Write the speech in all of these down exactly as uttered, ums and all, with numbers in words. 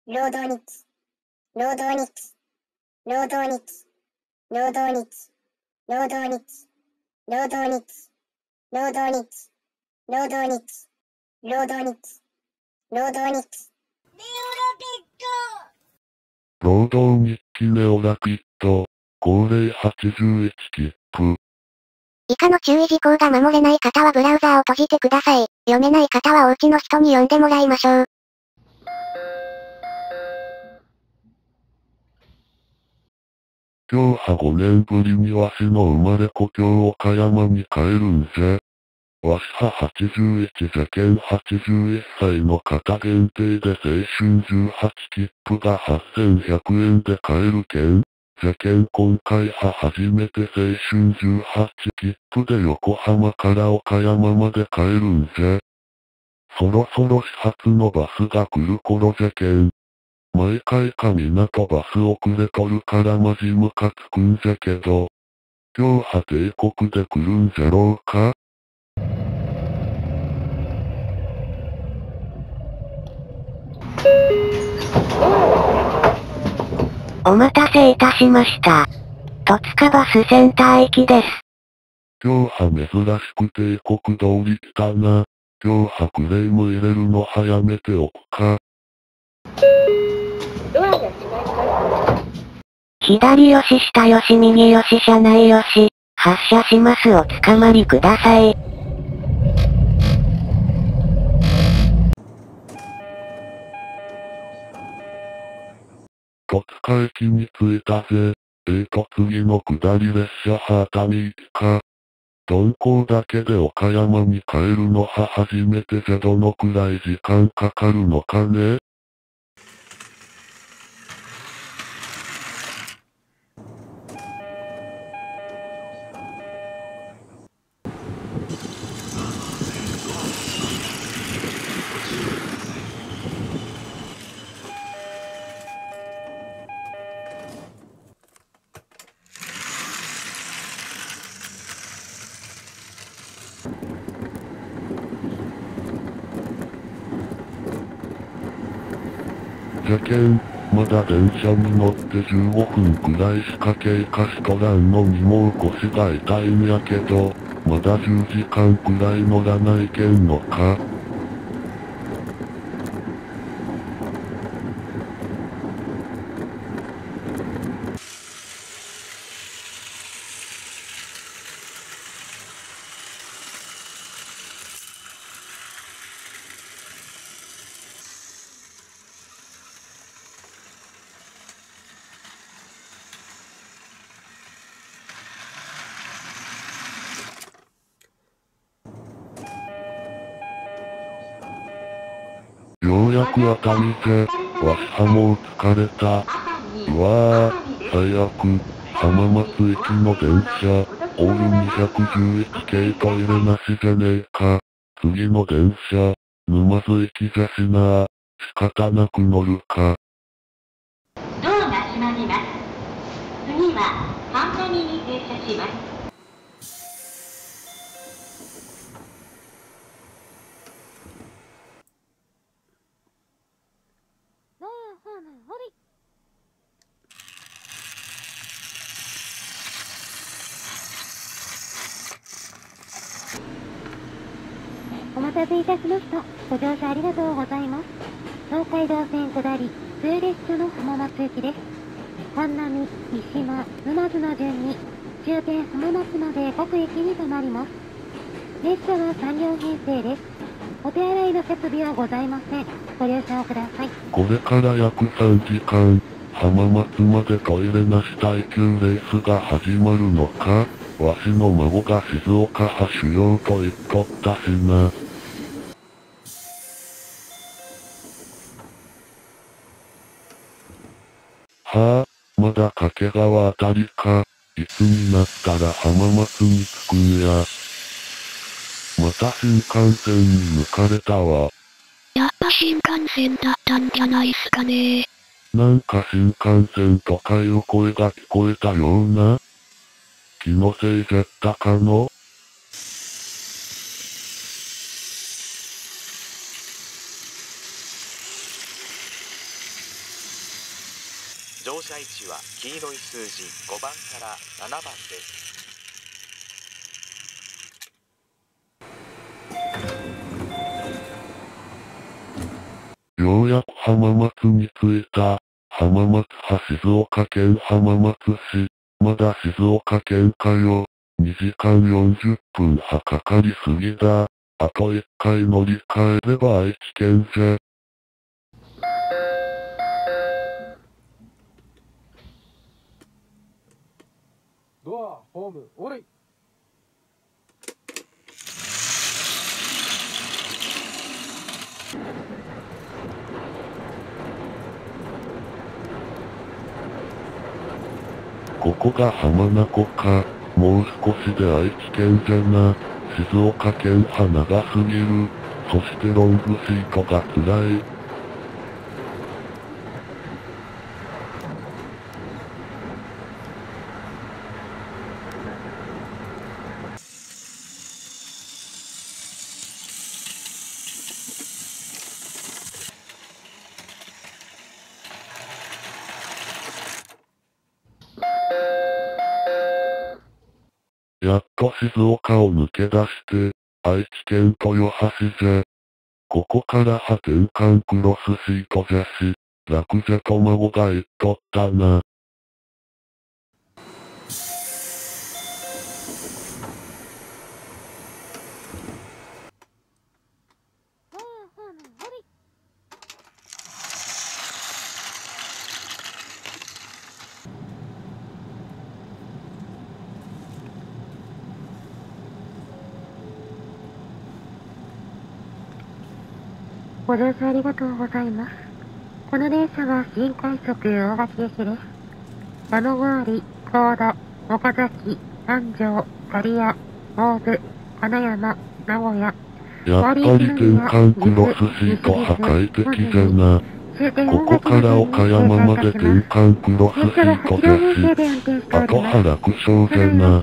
労働日記、労働日記、労働日記、労働日記、労働日記、労働日記、労働日記、労働日記、労働日記、労働日記。 労働日記ネオラピット、号令はちじゅういち切符。 以下の注意事項が守れない方はブラウザーを閉じてください。読めない方はお家の人に読んでもらいましょう。 今日はごねんぶりにわしの生まれ故郷岡山に帰るんじゃ。わしははちじゅういちじゃけんはちじゅういっさいの方限定で青春じゅうはち切符がはっせんひゃくえんで買えるけん。じゃけん今回は初めて青春じゅうはち切符で横浜から岡山まで帰るんじゃ。そろそろ始発のバスが来る頃じゃけん。毎回か港バス遅れとるからマジムカつくんじゃけど。今日は帝国で来るんじゃろうか。 お待たせいたしました。戸塚バスセンター駅です。 今日は珍しく帝国通り来たな。今日はクレーム入れるの早めておくか。 ドアが閉まります。 左よし下よし右よし車内よし、発車しますおつかまりください。 戸塚駅に着いたぜ。えーと次の下り列車は熱海行きか。鈍行だけで岡山に帰るのは初めてじゃどのくらい時間かかるのかね。じゃけん、まだ電車に乗ってじゅうごふんくらいしか経過しとらんのにもう腰が痛いんやけど、まだじゅうじかんくらい乗らないけんのか。ようやく熱海じゃ。わしはもう疲れた。うわぁ、最悪。浜松駅の電車、オールにひゃくじゅういち系トイレなしじゃねえか。次の電車、沼津駅じゃしなぁ。仕方なく乗るか。 ドアが閉まります。次は、半上に停車します。 お待たせいたしました。ご乗車ありがとうございます。東海道線下り、普通列車の浜松駅です。神波、三島、沼津の順に、終点浜松まで各駅に停まります。列車はさん両編成です。お手洗いの設備はございません。ご了承ください。 これから約さんじかん、浜松までトイレなし耐久レースが始まるのか。わしの孫が静岡派主要と言っとったしな。はぁ、まだ掛川あたりか。いつになったら浜松に着くんや。また新幹線に抜かれたわ。 やっぱ新幹線だったんじゃないすかね。 なんか新幹線とかいう声が聞こえたような。気のせいじゃったかの。 乗車位置は黄色い数字ごばんからななばんです。 ようやく浜松に着いた。浜松派静岡県浜松市。まだ静岡県かよ。にじかんよんじゅっぷんはかかりすぎだ。あといっかい乗り換えれば愛知県じゃ。 ドア、ホーム、おれい。 ここが浜名湖か。もう少しで愛知県じゃな。静岡県は長すぎる。そしてロングシートが辛い。やっと静岡を抜け出して、愛知県豊橋じゃ。ここからは転換クロスシートじゃし、楽じゃと孫が言っとったな。 ご乗車ありがとうございます。この電車は新快速大垣行きです。山郡り、高田、岡崎、安城、刈谷、大府、金山、名古屋。 やっぱり転換クロスシート破壊的じゃな。ここから岡山まで転換クロスシートじゃし、あとは楽勝じゃな。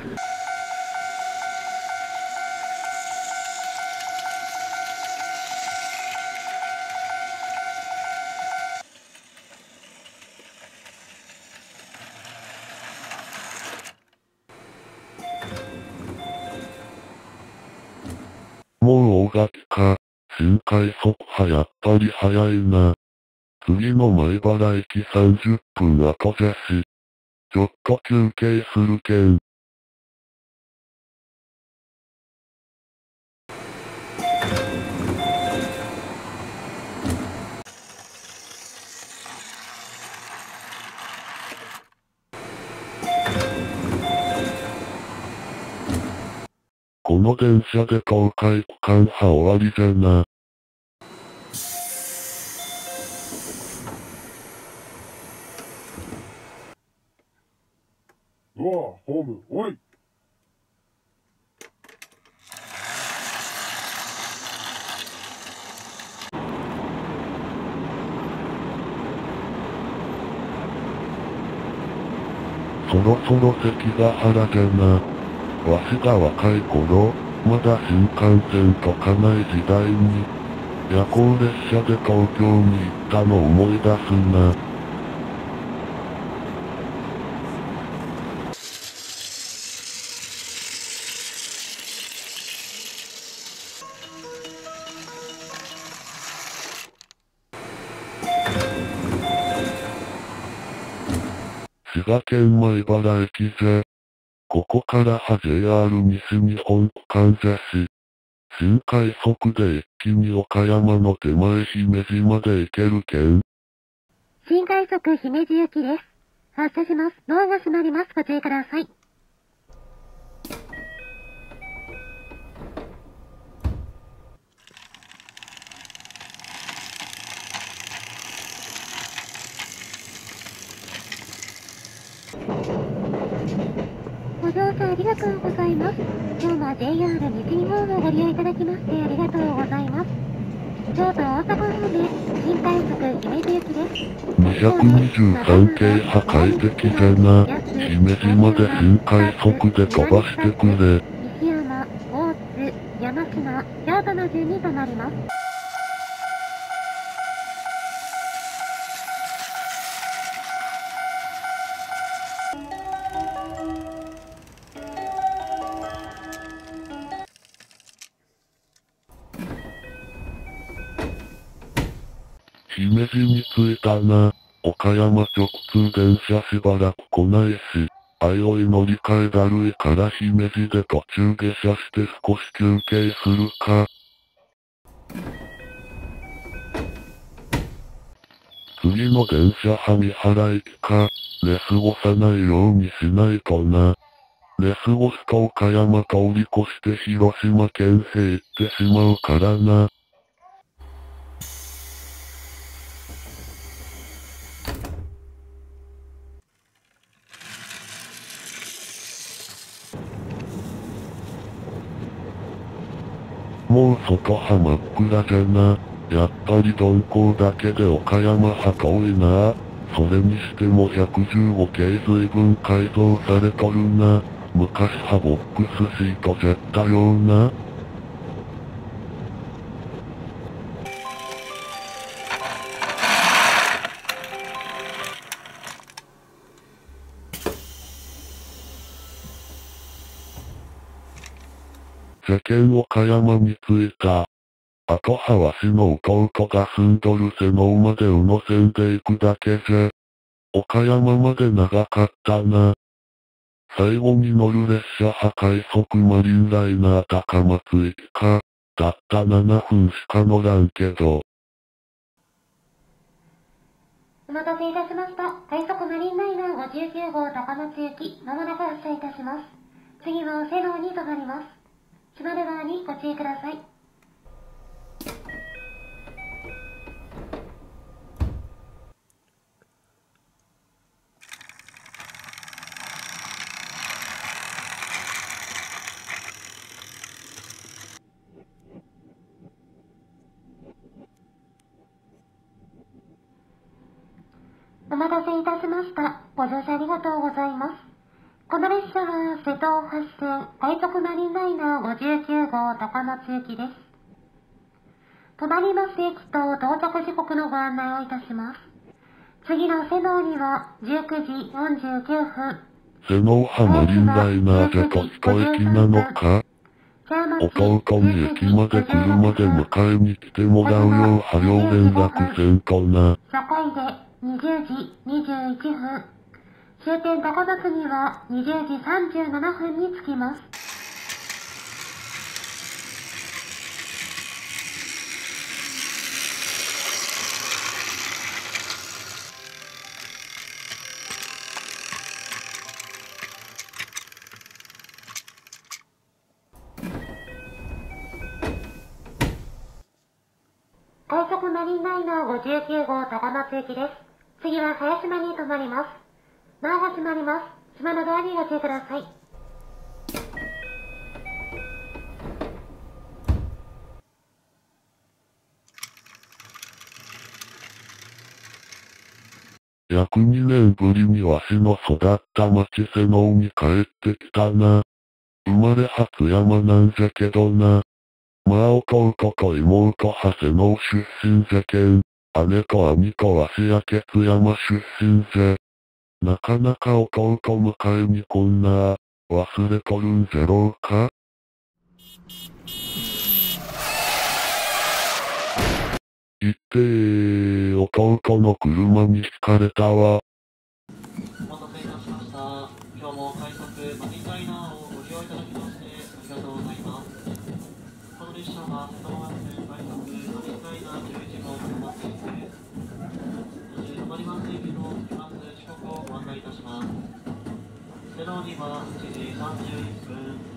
もう大垣か。新快速派やっぱり早いな。次の米原駅さんじゅっぷん後じゃし。ちょっと休憩するけん。この電車で東海区間派終わりじゃな。 ドア、ホーム、おれい。 そろそろ関ヶ原じゃな。わしが若い頃、まだ新幹線とかない時代に、夜行列車で東京に行ったの思い出すな。滋賀県米原駅じゃ。ここからは ジェイアール 西日本区間じゃし。新快速で一気に岡山の手前姫路まで行けるけん。 新快速姫路行きです。発車します。ドアが閉まります。ご注意ください。ご乗車ありがとうございます。今日は ジェイアール 西日本をご利用いただきましてありがとうございます。京都大阪方面、新快速姫路行きです。 にひゃくにじゅうさん系破壊的じゃな。姫路まで新快速で飛ばしてくれ。 西山、大津、山科、京都の順に停まります。 姫路に着いたな。岡山直通電車しばらく来ないし、相生乗り換えだるいから姫路で途中下車して少し休憩するか。次の電車萩原駅か。寝過ごさないようにしないとな。寝過ごすと岡山通り越して広島県へ行ってしまうからな。もう外は真っ暗じゃな。やっぱり鈍行だけで岡山派遠いな。それにしてもひゃくじゅうご系随分改造されとるな。昔はボックスシートジェッタ用な。世間岡山に着いた。あとはわしの弟が住んどる瀬能まで宇野線で行くだけじゃ。岡山まで長かったな。最後に乗る列車は快速マリンライナー高松行きか。たったななふんしか乗らんけど。 お待たせいたしました。快速マリンライナーごじゅうきゅうごう高松行き、まもなく発車いたします。次は瀬能に停まります。閉まる側にご注意ください。お待たせいたしました。ご乗車ありがとうございます。この列車は瀬戸大橋線快速マリンライナーごじゅうきゅうごう高松行きです。隣ます駅と到着時刻のご案内をいたします。次の瀬能にはじゅうくじよんじゅうきゅうふん。 瀬能派マリンライナーじゃと一駅なのか。弟に駅まで車で迎えに来てもらうようはよう連絡せんとな。 境でにじゅうじにじゅういちふん。終点高松にはにじゅうじさんじゅうななふんに着きます。快速マリンライナーごじゅうきゅうごう高松行きです。次は早島に停まります。ドアが閉まります。島のドアにご注意ください。 約にねんぶりにわしの育った町瀬能に帰ってきたな。生まれ初山なんじゃけどな。まあ弟と妹は瀬能出身じゃけん。姉と兄とわしやけ津山出身じゃ。なかなか弟迎えに来んな。忘れとるんじゃろうか。いってー、弟の車にひかれたわ。 お待たせいたしました。今日も快速マリンライナーをご利用いただきましてありがとうございます。この列車は瀬戸大橋線快速マリンライナーじゅういちごう高松行きです。止まります駅の着きます時刻をご案内いたします。瀬能にはしちじさんじゅういっぷん。